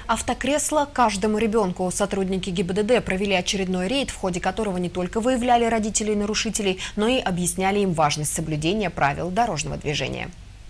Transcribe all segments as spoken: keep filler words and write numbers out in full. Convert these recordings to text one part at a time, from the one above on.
Автокресло каждому ребенку. Сотрудники ГИБДД провели очередной рейд, в ходе которого не только выявляли родителей-нарушителей, но и объясняли им важность соблюдения правил дорожного движения.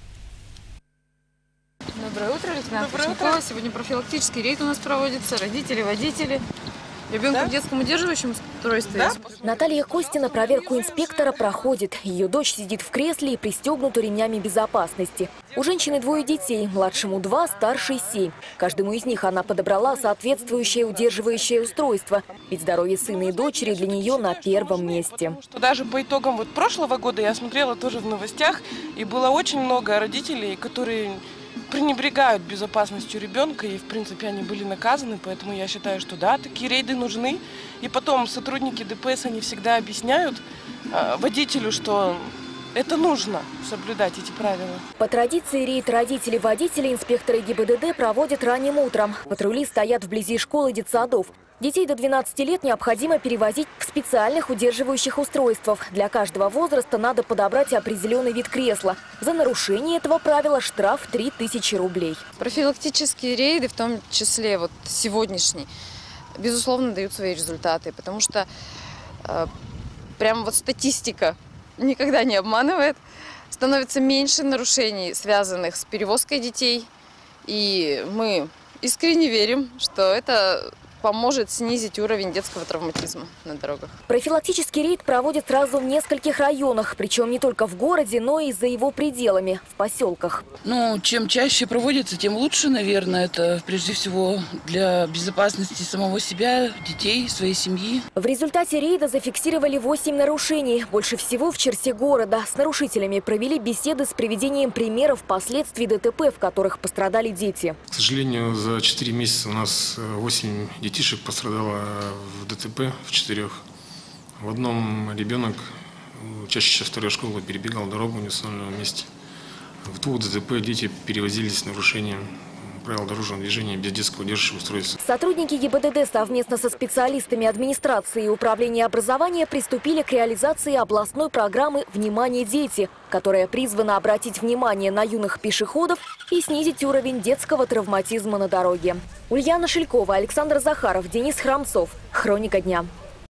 Доброе утро, лейтенант Кучникова. Сегодня профилактический рейд у нас проводится. Родители, водители. Ребенку да? в детском удерживающем устройстве. Да? Наталья Костина проверку инспектора проходит. Ее дочь сидит в кресле и пристегнута ремнями безопасности. У женщины двое детей. Младшему два, старший семь. Каждому из них она подобрала соответствующее удерживающее устройство. Ведь здоровье сына и дочери для нее на первом месте. Даже по итогам вот прошлого года я смотрела тоже в новостях. И было очень много родителей, которые пренебрегают безопасностью ребенка, и в принципе они были наказаны, поэтому я считаю, что да, такие рейды нужны. И потом сотрудники ДПС, они всегда объясняют э, водителю, что это нужно соблюдать эти правила. По традиции рейд родителей-водителей инспекторы ГИБДД проводят ранним утром. Патрули стоят вблизи школ и детсадов. Детей до двенадцати лет необходимо перевозить в специальных удерживающих устройствах. Для каждого возраста надо подобрать определенный вид кресла. За нарушение этого правила штраф три тысячи рублей. Профилактические рейды, в том числе вот сегодняшний, безусловно, дают свои результаты, потому что э, прям вот статистика никогда не обманывает. Становится меньше нарушений, связанных с перевозкой детей. И мы искренне верим, что это поможет снизить уровень детского травматизма на дорогах. Профилактический рейд проводят сразу в нескольких районах, причем не только в городе, но и за его пределами, в поселках. Ну, чем чаще проводится, тем лучше, наверное. Это прежде всего для безопасности самого себя, детей, своей семьи. В результате рейда зафиксировали восемь нарушений. Больше всего в черте города. С нарушителями провели беседы с приведением примеров последствий ДТП, в которых пострадали дети. К сожалению, за четыре месяца у нас восемь детей. Детишек пострадало в ДТП в четырех. В одном ребенок, учащийся второй школы, перебегал дорогу в неустановленном месте. В двух ДТП дети перевозились с нарушением правил дорожного движения без детского удерживающего устройства. Сотрудники ГИБДД совместно со специалистами администрации и управления образования приступили к реализации областной программы «Внимание, дети», которая призвана обратить внимание на юных пешеходов и снизить уровень детского травматизма на дороге. Ульяна Шелькова, Александр Захаров, Денис Храмцов. Хроника дня.